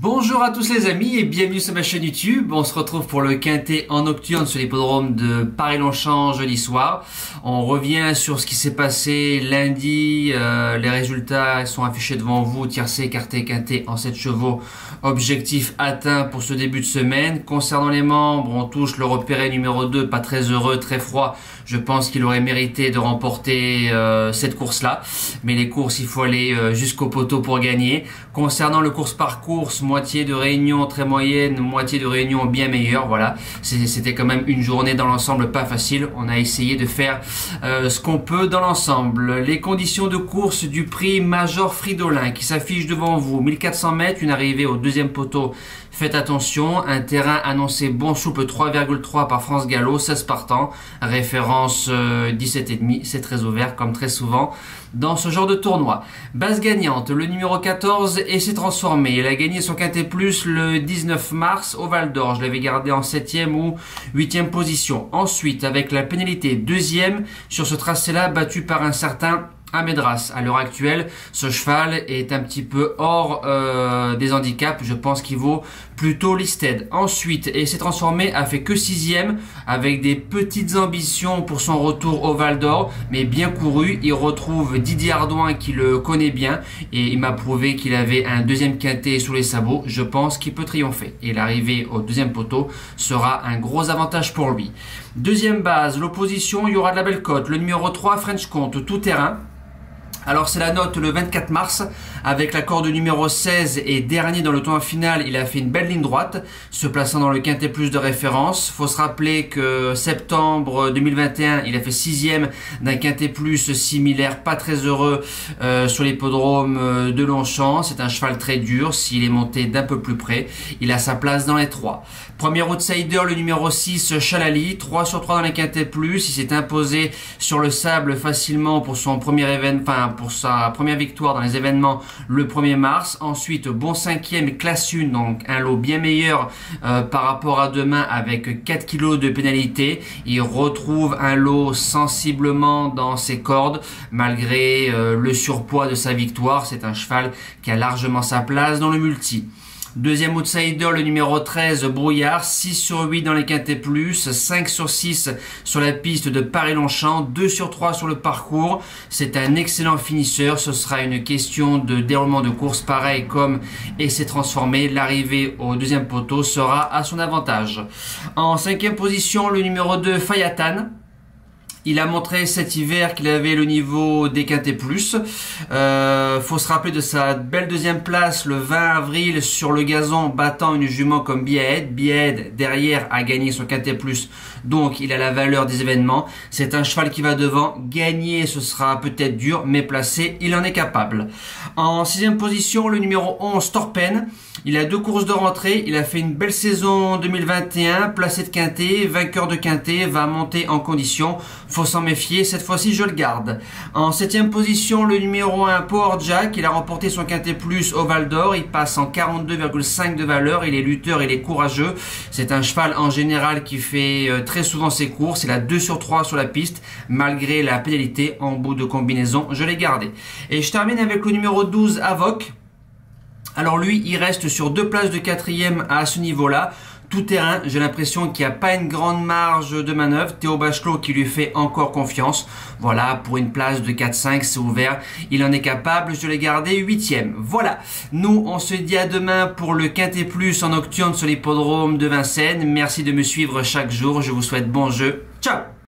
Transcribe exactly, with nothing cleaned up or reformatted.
Bonjour à tous les amis et bienvenue sur ma chaîne YouTube. On se retrouve pour le quintet en nocturne sur l'hippodrome de Paris-Longchamp jeudi soir. On revient sur ce qui s'est passé lundi. Euh, les résultats sont affichés devant vous. Tiercé, écarté, quintet en sept chevaux. Objectif atteint pour ce début de semaine. Concernant les membres, on touche le repéré numéro deux, pas très heureux, très froid. Je pense qu'il aurait mérité de remporter euh, cette course-là. Mais les courses, il faut aller euh, jusqu'au poteau pour gagner. Concernant le course par course, moitié de réunion très moyenne, moitié de réunion bien meilleure, voilà. C'était quand même une journée dans l'ensemble pas facile. On a essayé de faire euh, ce qu'on peut dans l'ensemble. Les conditions de course du prix Major Fridolin qui s'affiche devant vous. mille quatre cents mètres, une arrivée au deuxième poteau. Faites attention, un terrain annoncé bon souple trois virgule trois par France Gallo, seize partants, référence euh, dix-sept virgule cinq, c'est très ouvert comme très souvent dans ce genre de tournoi. Base gagnante, le numéro quatorze et s'est transformé. Il a gagné son quintet plus le dix-neuf mars au Val d'Or. Je l'avais gardé en septième ou huitième position. Ensuite, avec la pénalité deuxième sur ce tracé-là, battu par un certain Amedras. À l'heure actuelle, ce cheval est un petit peu hors euh, des handicaps. Je pense qu'il vaut plutôt listed. Ensuite, et s'est transformé, a fait que sixième avec des petites ambitions pour son retour au Val d'Or, mais bien couru. Il retrouve Didier Ardouin qui le connaît bien et il m'a prouvé qu'il avait un deuxième quintet sous les sabots. Je pense qu'il peut triompher et l'arrivée au deuxième poteau sera un gros avantage pour lui. Deuxième base, l'opposition, il y aura de la belle cote. Le numéro trois, French Comte, tout terrain. Alors c'est la note le vingt-quatre mars avec la corde numéro seize et dernier dans le tournoi final. Il a fait une belle ligne droite se plaçant dans le quintet plus de référence. Faut se rappeler que septembre deux mille vingt et un il a fait sixième d'un quintet plus similaire, pas très heureux euh, sur l'hippodrome de Longchamp. C'est un cheval très dur. S'il est monté d'un peu plus près, il a sa place dans les trois. Premier outsider, le numéro six, Chalali, trois sur trois dans les quintets plus. Il s'est imposé sur le sable facilement pour son premier événement, enfin pour sa première victoire dans les événements le premier mars. Ensuite, bon cinquième, classe un, donc un lot bien meilleur euh, par rapport à demain avec quatre kilos de pénalité. Il retrouve un lot sensiblement dans ses cordes malgré euh, le surpoids de sa victoire. C'est un cheval qui a largement sa place dans le multi. Deuxième outsider, le numéro treize, Brouillard, six sur huit dans les quintets plus, cinq sur six sur la piste de Paris-Longchamp, deux sur trois sur le parcours. C'est un excellent finisseur. Ce sera une question de déroulement de course pareil comme et s'est transformé. L'arrivée au deuxième poteau sera à son avantage. En cinquième position, le numéro deux, Fayatan. Il a montré cet hiver qu'il avait le niveau des quintets plus. Euh, faut se rappeler de sa belle deuxième place le vingt avril sur le gazon, battant une jument comme Biahed. Biahed derrière a gagné son quintet plus, donc il a la valeur des événements. C'est un cheval qui va devant. Gagner, ce sera peut-être dur, mais placé, il en est capable. En sixième position, le numéro onze, Torpen. Il a deux courses de rentrée. Il a fait une belle saison deux mille vingt et un, placé de quintet, vainqueur de quintet, va monter en condition. Faut s'en méfier, cette fois-ci je le garde. En septième position, le numéro un, Power Jack. Il a remporté son quintet plus au Val d'Or. Il passe en quarante-deux virgule cinq de valeur. Il est lutteur, il est courageux. C'est un cheval en général qui fait très souvent ses courses. Il a deux sur trois sur la piste, malgré la pénalité en bout de combinaison. Je l'ai gardé. Et je termine avec le numéro douze, Avoc. Alors lui, il reste sur deux places de quatrième à ce niveau-là. Tout terrain, j'ai l'impression qu'il n'y a pas une grande marge de manœuvre. Théo Bachelot qui lui fait encore confiance. Voilà, pour une place de quatre cinq, c'est ouvert. Il en est capable, je l'ai gardé huitième. Voilà, nous on se dit à demain pour le quintet plus en nocturne sur l'hippodrome de Vincennes. Merci de me suivre chaque jour, je vous souhaite bon jeu. Ciao!